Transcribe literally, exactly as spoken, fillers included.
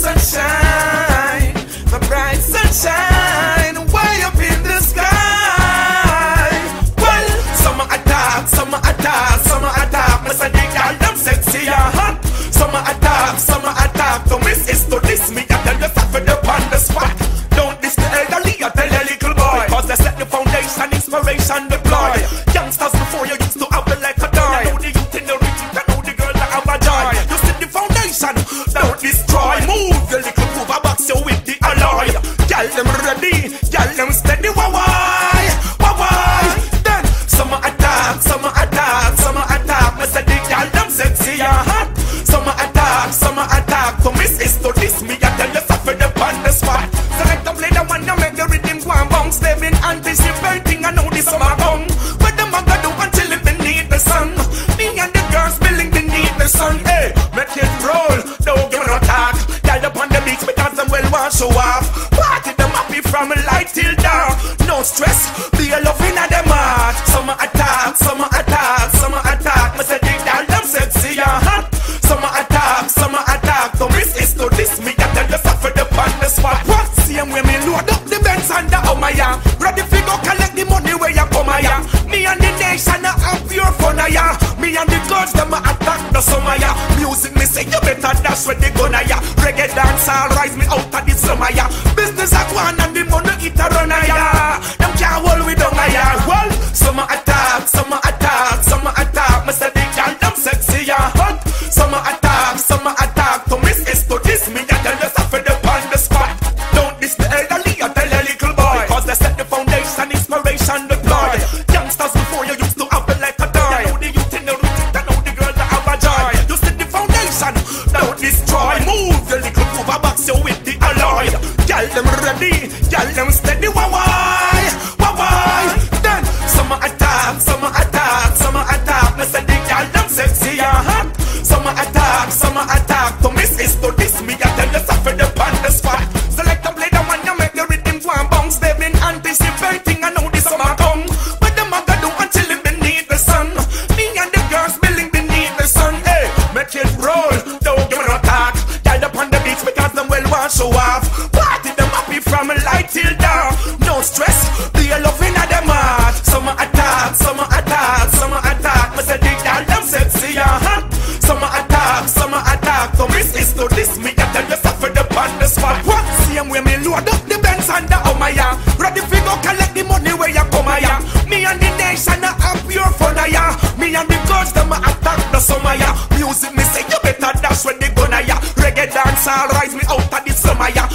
sunshine, my bright sunshine, way up in the sky. Well, summer attack, summer attack, summer attack. Me say the girl them sexy and hot. Summer attack, summer attack. To miss is to diss me. I tell you stop for the on the spot. Don't diss the elderly, I tell you little boy. Cause they set the foundation, inspiration deploy. Youngsters before you used to have the like a toy. Know the youth in the rich, you know the girl that have a joy. You set the foundation, don't destroy. Move the little move, I box you with the alloy. Y'all them ready, y'all them steady, why why, why why? Then summer attack, summer attack, summer attack. Me say the y'all them sexy and hot. Summer attack, summer attack. To miss is to diss me, I tell you suffer the on the spot. Select the play the one you make the rhythm go and bounce. They've been anticipating, I know the summer come. What them a gonna do until it beneath the sun? Me and the girls spilling beneath the sun. Hey, make it roll, don't give no talk. Y'all up on the beach because them well want show off. Party them happy from light till dark. No stress, be a loving at them heart. Summer attack, summer attack, summer attack. Me say the girl them sexy and hot. Summer attack, summer attack. To miss is to diss me, I tell you suffer the on the spot. What? Same way me load up the Benz and the Omaya. Ready fi go collect the money where you come here. Me and the nation a have pure fun ya. Me and the girls them a attack the summer ya. Music me say you better dash with the gun ya. Reggae dance all rise me out of the summer ya. Business a go on and the money it a run ya. Them can't hold we down ya. Well, summer attack, summer attack, summer attack. Me say the girl them sexy and hot. Summer attack, summer attack. To miss is to diss me, I tell you suffer the on the spot. Don't diss the elderly, I tell you little boy. Cause they set the foundation, inspiration deploy. Youngsters before you used to have it like a toy. Know the youth in the rich, I know the girl that have a joy. You set the foundation, don't destroy. Move the little move, I box you with the alloy. Y'all them ready, y'all them steady, why why, why why? Then summer attack, summer attack, summer attack. Me say the y'all them sexy and hot. Summer attack, summer attack. To miss is to diss me, I tell you suffer the on the spot. Select the play the one you make the rhythm go and bounce. They've been anticipating, I know the summer come. What them a gonna do until it beneath the sun? Me and the girls spilling beneath the sun. Hey, make it roll, don't give no talk. Died up on the beach because them well want show off. Party them happy from light till dark. No stress, be a loving at them heart. Summer attack, summer attack, summer attack. Me say the girl them sexy and hot. Summer attack, summer attack. To miss is to diss me, I tell you suffer the on the spot. What? Same way me load up the Benz and the Omaya. Ready fi go collect the money where you come here. Me and the nation a have pure fun ya. Me and the girls them a attack the summer ya. Music me say you better dash when they gonna ya. Reggae dance all rise me out of the summer ya.